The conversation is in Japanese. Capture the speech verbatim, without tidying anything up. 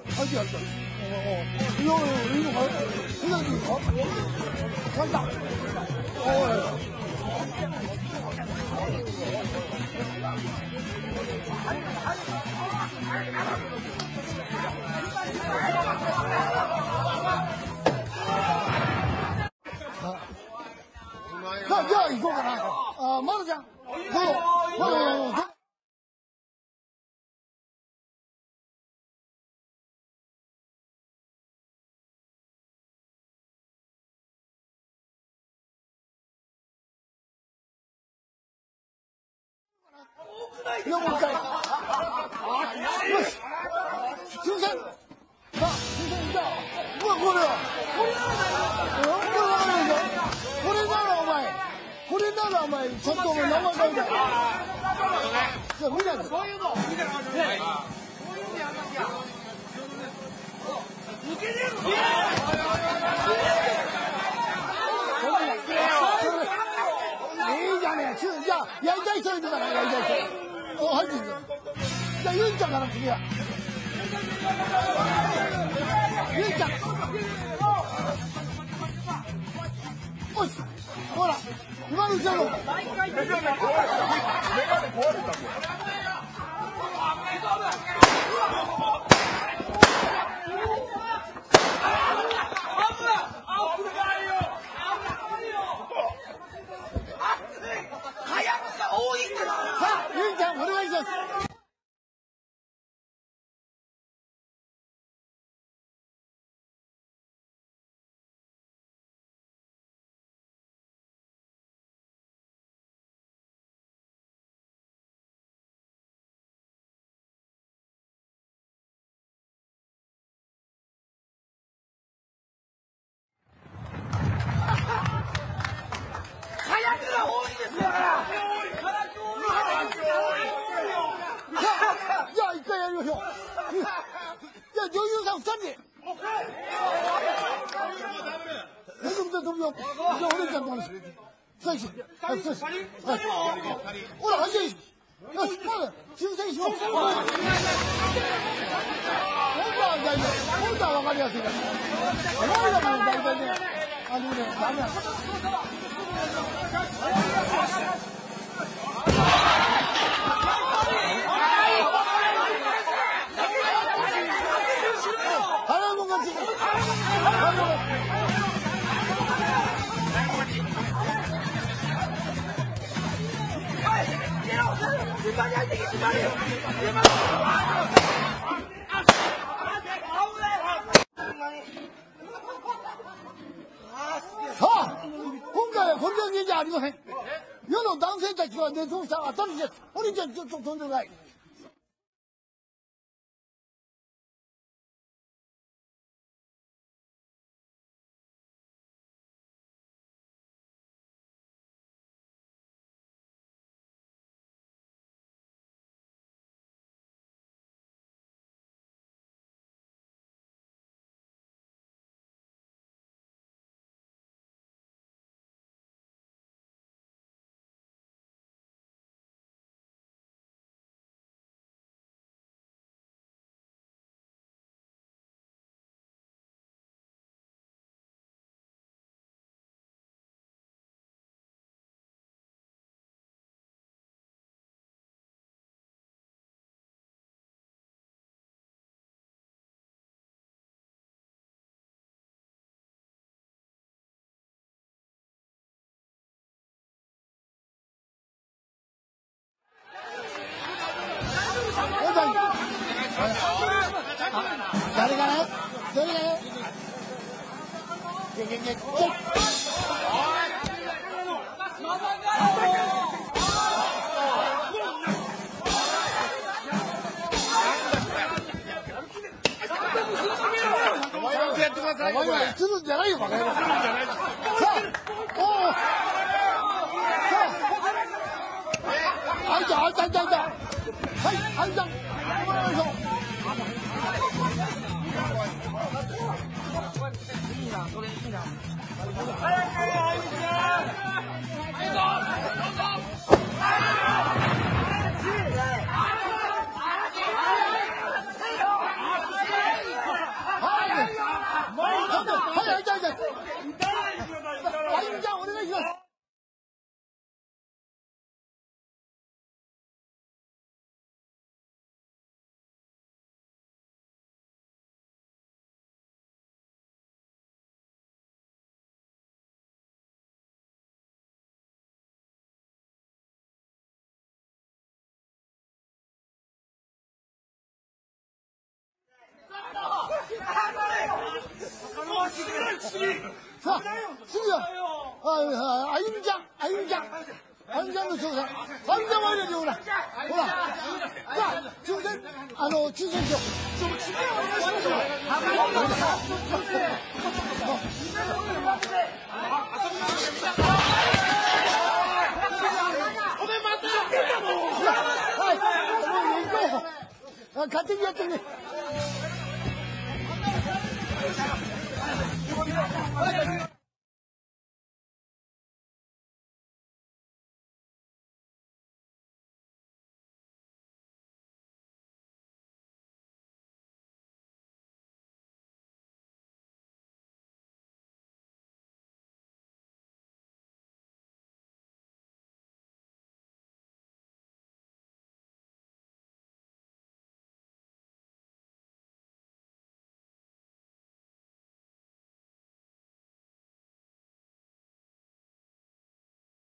好几个。哦哦，有有有好，这个有好，很大。哦。さあ、じゃあ行こうかな。あ、まるちゃん。どうぞ。どうぞどうぞ。いや、もう一回。よし。抽選。さあ、抽選じゃあ。うわ、これは。これならこれならお前。これならお前、ちょっとお前名前書いて。じゃあ、見ないで。そういうの。見てなかったね。そういうのやんなきゃ。抜けねえの。いいじゃねえ。じゃあ、やりたい人いるから、やりたい人。お、入ってる。じゃあ、ゆいちゃんから次は。ゆいちゃん。よし。ほら。今のうちだろ。メガネ壊れたんだよ。さあ、ゆいちゃん、お願いします。じゃあ一回やりましょう。じゃあ女優さん二人で。大丈夫だと思うよ。じゃあお姉ちゃんとお姉ちゃん。最初。はい、最初。はい。ほら、はい、よし、まだ抽選しよう。今度は大丈夫。今度は分かりやすいから。前だから大体ね、あのね、ダメなの。払うのがち。払うのがさあ、今回はこれだけじゃありません。世の男性たちは熱をした私です。お兄ちゃんちょっと飛んでください。誰がね、誰がね、お前は映るんじゃないよ、バカ野郎。さあ、おお、さあ、あいた、あいた、あいた、あいた。はい、あいた。もらいましょう。いいな、それいいな。早く、あいちゃん。行くぞ、どうぞ。 자, 승규야. 아, 아, 아임장, 아임장. 아임장도 좋다. 아임장 와야지, 오라. 오라. 자, 준선, 아, 너, 준선쇼. 아, 같은 게 같은 게.